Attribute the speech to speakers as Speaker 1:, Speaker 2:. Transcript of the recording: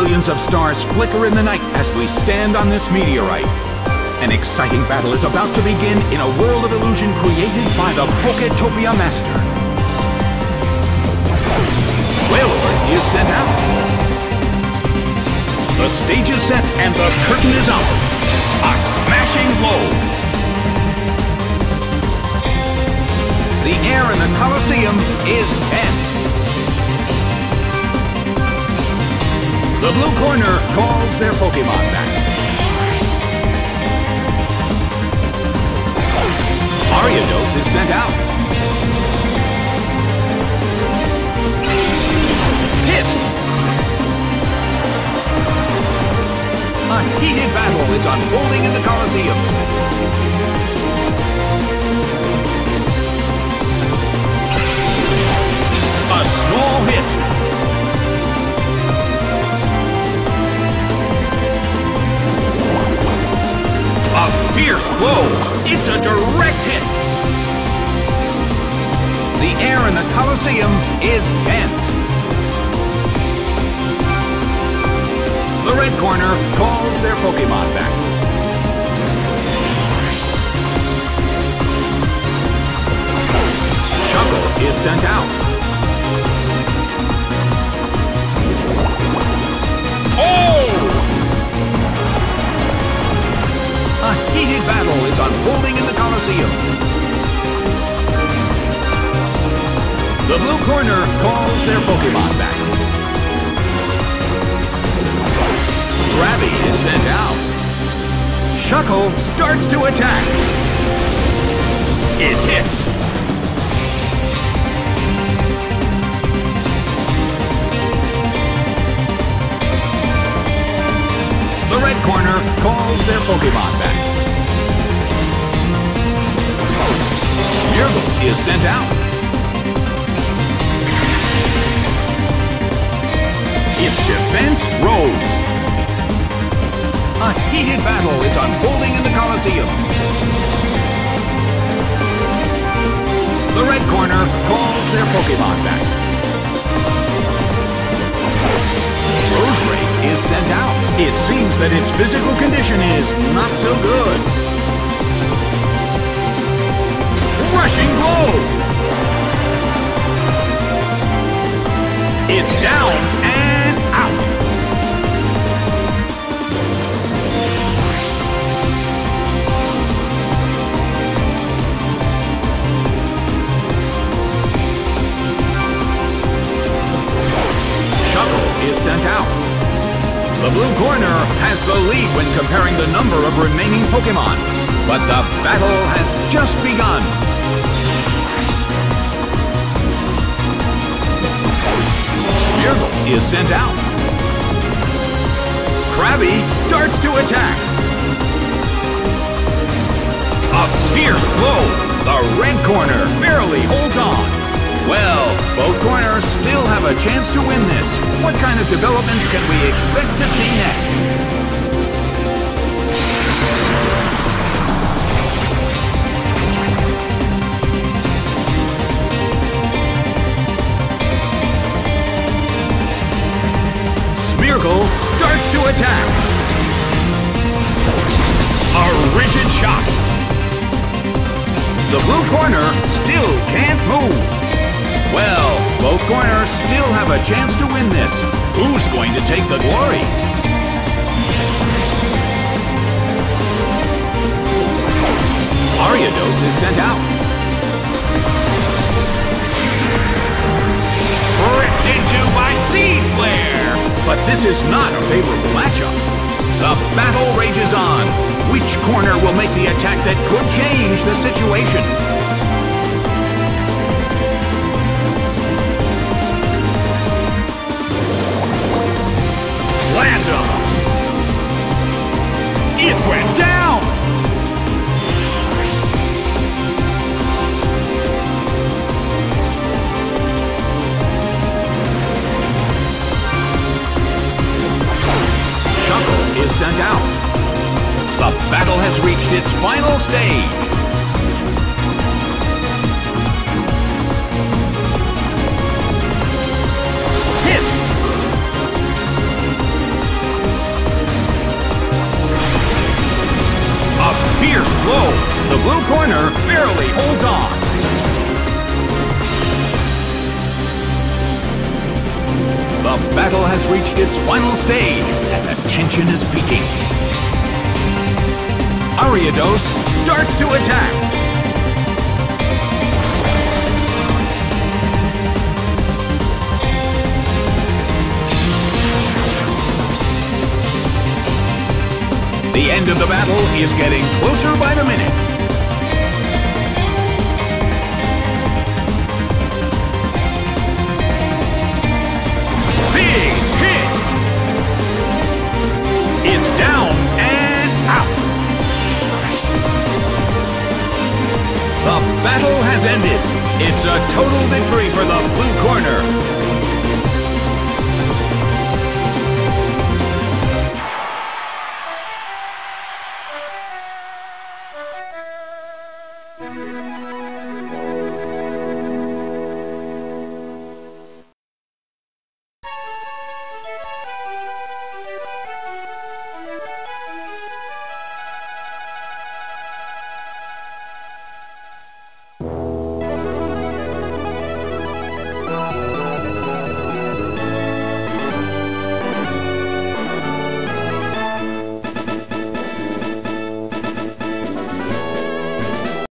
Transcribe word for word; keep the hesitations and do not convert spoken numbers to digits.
Speaker 1: Millions of stars flicker in the night as we stand on this meteorite. An exciting battle is about to begin in a world of illusion created by the Poketopia Master. Wailord is sent out. The stage is set and the curtain is up. A smashing blow. The air in the Colosseum is tense. The blue corner calls their Pokemon back. Ariados is sent out. Hit! A heated battle is unfolding in the Colosseum. A small hit. A fierce blow. It's a direct hit. The air in the Colosseum is tense. The red corner calls their Pokemon back. Shuckle is sent out. Oh! A heated battle is unfolding in the Colosseum. The blue corner calls their Pokemon back. Krabby is sent out. Shuckle starts to attack. It hits. The red corner calls their Pokemon back. Smeargle is sent out. Its defense rose. A heated battle is unfolding in the Colosseum. The red corner calls their Pokemon back. Roserade is sent out. It seems that its physical condition is not so good. Rushing blow! It's down and out. Shuckle is sent out. The blue corner has the lead when comparing the number of remaining Pokemon, but the battle has just begun. Smeargle is sent out. Krabby starts to attack. A fierce blow. The red corner barely holds on. Well, both corners still have a chance to win this. What kind of developments can we expect to see next? Smeargle starts to attack. A rigid shot. The blue corner still can't move. Well, both corners still have a chance to win this. Who's going to take the glory? Ariados is sent out. Ripped into by Seed Flare! But this is not a favorable matchup. The battle rages on. Which corner will make the attack that could change the situation? Slammed. It went down! Shuckle is sent out. The battle has reached its final stage. The battle has reached its final stage, and the tension is peaking. Ariados starts to attack. The end of the battle is getting closer by the minute. Big hit! It's down and out. The battle has ended. It's a total victory for the blue corner.